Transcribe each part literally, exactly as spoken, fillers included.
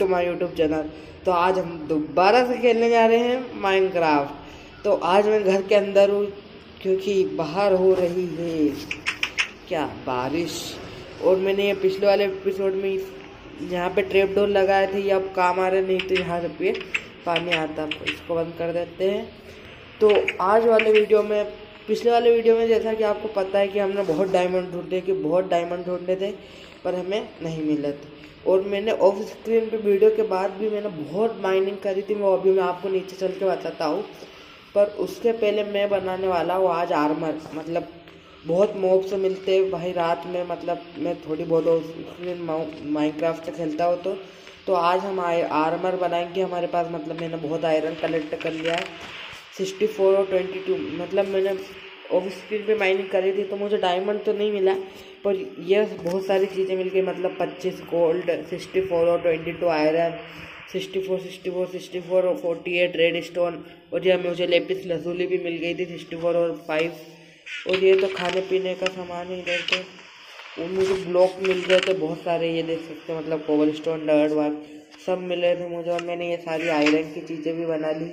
To my YouTube channel. तो आज हम दोबारा से खेलने जा रहे हैं माइनक्राफ्ट। तो आज मैं घर के अंदर हूँ क्योंकि बाहर हो रही है क्या बारिश। और मैंने ये पिछले वाले एपिसोड में यहाँ पे ट्रैप डोर लगाए थे, ये अब काम आ रहे नहीं, तो यहाँ पे पानी आता, इसको बंद कर देते हैं। तो आज वाले वीडियो में, पिछले वाले वीडियो में जैसा कि आपको पता है कि हमने बहुत डायमंड ढूंढे कि बहुत डायमंड ढूंढे थे पर हमें नहीं मिले थे। और मैंने ऑफ स्क्रीन पे वीडियो के बाद भी मैंने बहुत माइनिंग करी थी, वो अभी मैं आपको नीचे चल के बताता हूँ। पर उसके पहले मैं बनाने वाला हूँ आज आर्मर। मतलब बहुत मॉब से मिलते हैं भाई रात में, मतलब मैं थोड़ी बहुत ऑफ स्क्रीन माइनक्राफ्ट से खेलता हूँ तो तो आज हम आर्मर बनाएंगे। हमारे पास मतलब मैंने बहुत आयरन कलेक्ट कर लिया है, सिक्सटी फोर और ट्वेंटी टू। मतलब मैंने ऑफ स्क्रीन पे माइनिंग करी थी तो मुझे डायमंड तो नहीं मिला, पर ये बहुत सारी चीज़ें मिल गई। मतलब पच्चीस गोल्ड, सिक्सटी फोर और twenty two iron, sixty four sixty four sixty four और फोर्टी एट रेड स्टोन। और ये मुझे लेपिस लसूली भी मिल गई थी, सिक्सटी फोर और फाइव। और ये तो खाने पीने का सामान ही इधर तो। और मुझे ब्लॉक मिल गए थे बहुत सारे, ये देख सकते हैं। मतलब कोबल स्टोन, डर्ट वर्क सब मिले थे मुझे, और मैंने ये सारी आयरन की चीज़ें भी बना ली।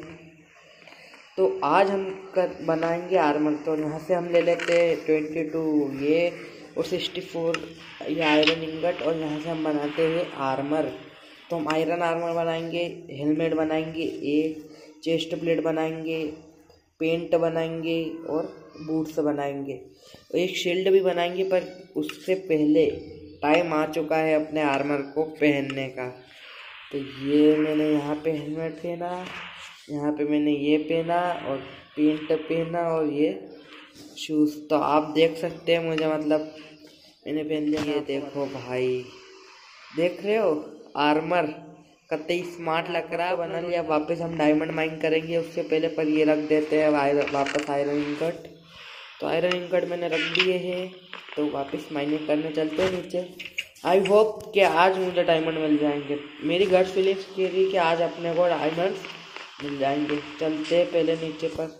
तो आज हम कर बनाएंगे आर्मर। तो यहाँ से हम ले लेते हैं ट्वेंटी टू ये और सिक्सटी फोर ये आयरन इंगट, और यहाँ से हम बनाते हैं आर्मर। तो हम आयरन आर्मर बनाएंगे, हेलमेट बनाएंगे, एक चेस्ट प्लेट बनाएंगे, पेंट बनाएंगे और बूट्स बनाएंगे, एक शील्ड भी बनाएंगे। पर उससे पहले टाइम आ चुका है अपने आर्मर को पहनने का। तो ये मैंने यहाँ पे हेलमेट पहना, यहाँ पे मैंने ये पहना और पेंट पहना और ये शूज़। तो आप देख सकते हैं मुझे, मतलब मैंने पहन लिया। ये देखो भाई, देख रहे हो आर्मर कतई स्मार्ट लग रहा है, बना लिया। वापस हम डायमंड माइन करेंगे उससे पहले, पर ये रख देते हैं वापस आयरन इंगट। तो आयरन इंगट मैंने रख दिए हैं, तो वापस माइनिंग करने चलते हैं नीचे। आई होप कि आज मुझे डायमंड मिल जाएंगे। मेरी गट फीलिंग्स कह रही कि आज अपने को डायमंड मिल जाएंगे। चलते हैं पहले नीचे पर।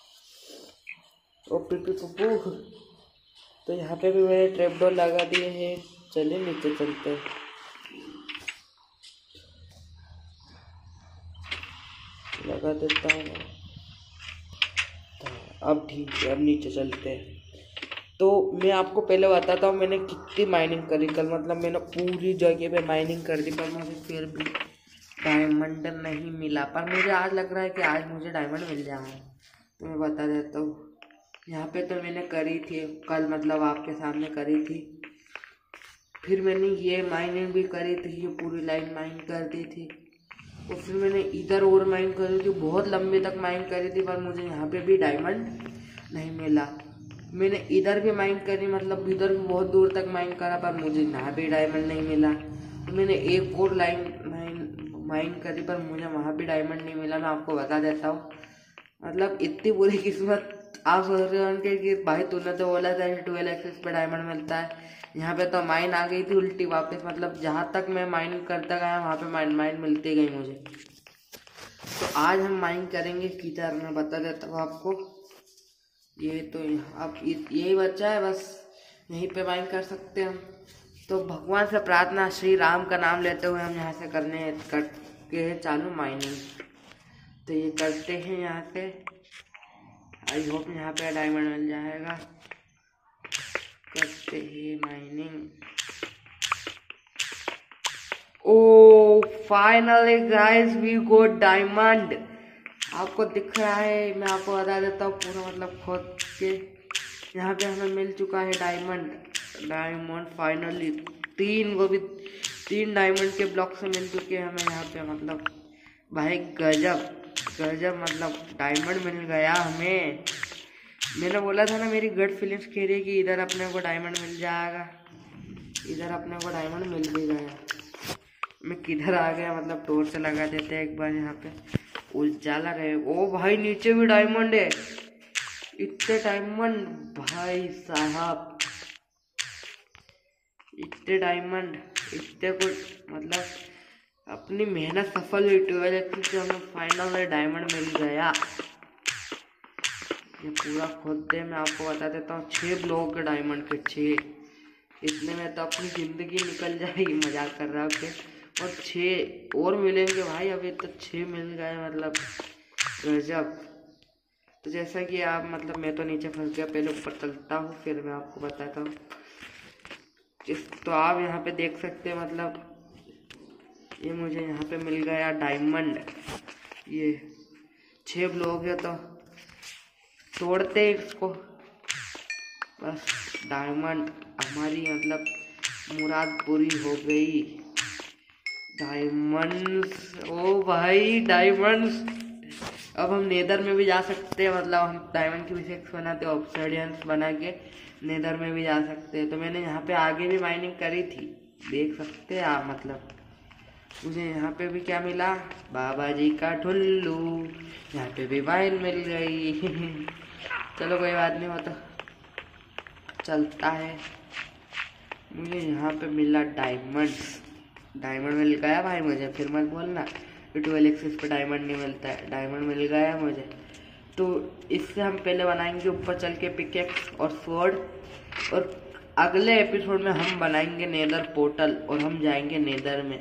ओ पिपी पुप्पू, तो यहाँ पे भी मैंने ट्रैप डोर लगा दिए हैं। चलिए नीचे चलते हैं। लगा देता हूँ, अब ठीक है, अब नीचे चलते हैं। तो मैं आपको पहले बताता हूँ मैंने कितनी माइनिंग करी कल। मतलब मैंने पूरी जगह पे माइनिंग कर दी, पर मुझे फिर भी डायमंड नहीं मिला। पर मुझे आज लग रहा है कि आज मुझे डायमंड मिल जाएगा। तो मैं बता देता हूँ, यहाँ पे तो मैंने करी थी कल, मतलब आपके सामने करी थी। फिर मैंने ये माइनिंग भी करी थी, ये पूरी लाइन माइन कर दी थी। और फिर मैंने इधर और माइन करी थी, बहुत लंबे तक माइन करी थी, पर मुझे यहाँ पे भी डायमंड नहीं मिला। मैंने इधर भी माइन करी, मतलब इधर भी बहुत दूर तक माइन करा, पर मुझे यहाँ भी डायमंड नहीं मिला। तो मैंने एक और लाइन माइन माइन करी, पर मुझे वहाँ भी डायमंड नहीं मिला। मैं आपको बता देता हूँ, मतलब इतनी बुरी किस्मत। आप सोच रहे होंगे कि भाई तूने तो बोला था ट्वेल्व एक्सेस पे डायमंड मिलता है, यहाँ पे तो माइन आ गई थी उल्टी वापस। मतलब जहाँ तक मैं माइन करता गया वहाँ पे माइन माइन मिलती गई मुझे। तो आज हम माइन करेंगे किधर, मैं बता देता हूँ आपको। ये तो अब यही बच्चा है, बस यहीं पे माइन कर सकते हैं हम। तो भगवान से प्रार्थना, श्री राम का नाम लेते हुए हम यहाँ से करने करके चालू माइनिंग। तो ये करते हैं यहाँ पे, आई होप यहाँ पे डायमंड मिल जाएगा। करते हैं mining. Oh finally guys we got diamond. आपको दिख रहा है, मैं आपको बता देता हूँ पूरा, मतलब खोद के यहाँ पे हमें मिल चुका है डायमंड। डायमंड फाइनली तीन, वो भी तीन डायमंड के ब्लॉक से मिल चुके हैं हमें यहाँ पे। मतलब भाई गजब गजब, मतलब डायमंड मिल गया हमें। मैंने बोला था ना, मेरी गट फीलिंग्स कह रही है कि इधर अपने को डायमंड मिल जाएगा। इधर अपने को डायमंड मिल भी गया। मैं किधर आ गया, मतलब टॉर्च लगा देते हैं एक बार यहाँ पे, उजाला रहे। ओ भाई नीचे भी डायमंड है, इतने डायमंड भाई साहब, इतने डायमंड, इतने कुछ। मतलब अपनी मेहनत सफल हुई, ट्वेल्व से हमें फाइनल डायमंड मिल गया। ये पूरा खोद दे, मैं आपको बता देता हूँ छः ब्लॉक के डायमंड के छः। इतने में तो अपनी ज़िंदगी निकल जाएगी, मजाक कर रहा हूँ। और छः और मिलेंगे भाई। अभी तो छः मिल गए, मतलब गजब। तो जैसा कि आप मतलब मैं तो नीचे फंस गया, पहले ऊपर चलता हूँ फिर मैं आपको बताता हूँ। तो आप यहाँ पे देख सकते हैं, मतलब ये मुझे यहाँ पे मिल गया डायमंड। ये छः ब्लॉक है तो तोड़ते हैं इसको, बस डायमंड हमारी मतलब मुराद पूरी हो गई। डायमंड्स, ओ भाई डायमंड्स। अब हम नेदर में भी जा सकते हैं, मतलब हम डायमंड की पिकेक्स बनाते हैं, ऑब्सिडियंस बना के नेदर में भी जा सकते हैं। तो मैंने यहाँ पे आगे भी माइनिंग करी थी, देख सकते हैं आप। मतलब मुझे यहाँ पे भी क्या मिला, बाबा जी का ठुल्लू। यहाँ पे भी वाइन मिल गई। चलो कोई बात नहीं, वो तो चलता है। मुझे यहाँ पे मिला डायमंड्स, डायमंड मिल गया भाई मुझे, फिर मत बोलना ट्वेल्व एक्सिस पे डायमंड नहीं मिलता है। डायमंड मिल गया मुझे। तो इससे हम पहले बनाएंगे ऊपर चल के पिकेक्स और स्वॉर्ड, और अगले एपिसोड में हम बनाएंगे नेदर पोर्टल और हम जाएंगे नेदर में।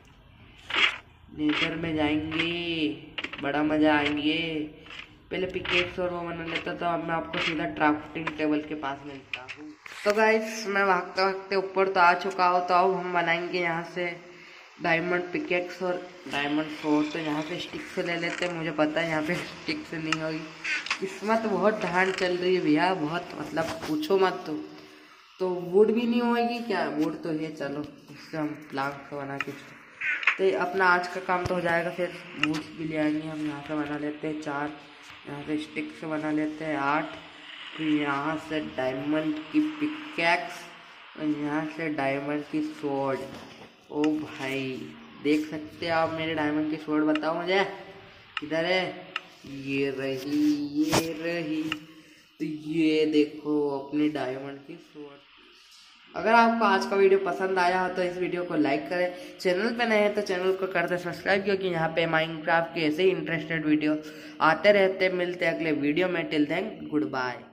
नेदर में जाएंगे, बड़ा मज़ा आएंगे। पहले पिकेक्स और वो बना लेता, तो अब मैं आपको सीधा क्राफ्टिंग टेबल के पास मिलता हूँ। तो गाइस मैं भागते भागते ऊपर तो आ चुका हूँ। तो अब हम बनाएंगे यहाँ से डायमंड पिकेक्स और डायमंड स्वॉर्ड। तो यहाँ पे स्टिक से ले लेते हैं, मुझे पता है यहाँ पे स्टिक से नहीं होगी। किस्मत बहुत ढांड चल रही है भैया, बहुत, मतलब पूछो मत। तो तो वुड भी नहीं होगी क्या, वुड तो है, चलो इससे हम प्लांक से बना के तो अपना आज का काम तो हो जाएगा। फिर वुड भी ले आएंगे हम, यहाँ से बना लेते हैं चार, यहाँ से स्टिक से बना लेते हैं आठ, फिर यहाँ से डायमंड की पिकैक्स और यहाँ से डायमंड की स्वॉर्ड। ओ भाई देख सकते हैं आप मेरे डायमंड की स्वॉर्ड, बताओ मुझे किधर है। ये रही, ये रही। तो ये देखो अपनी डायमंड की स्वॉर्ड। अगर आपको आज का वीडियो पसंद आया हो तो इस वीडियो को लाइक करें। चैनल पे नए हैं तो चैनल को कर दे सब्सक्राइब, क्योंकि यहाँ पे माइनक्राफ्ट के ऐसे ही इंटरेस्टेड वीडियो आते रहते। मिलते अगले वीडियो में, टिल देन गुड बाय।